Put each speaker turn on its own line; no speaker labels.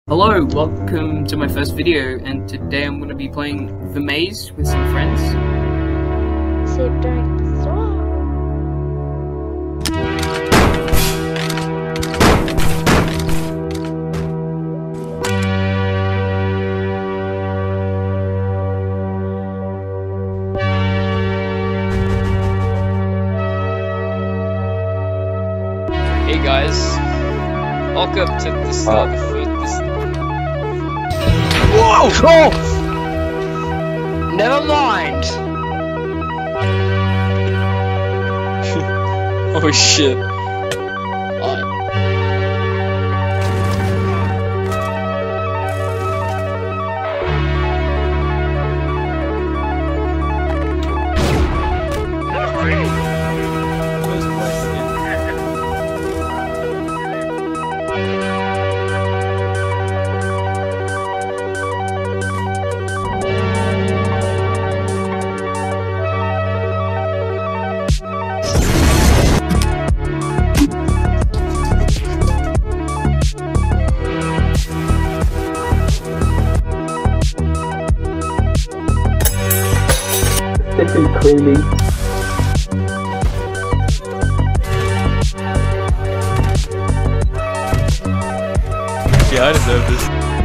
Hello, welcome to my first video, and today I'm going to be playing The Maze with some friends.
Save during the song.
Hey guys, welcome to this Whoa! Oh! Never mind. Oh shit.
This is creamy.
Yeah, I deserve this.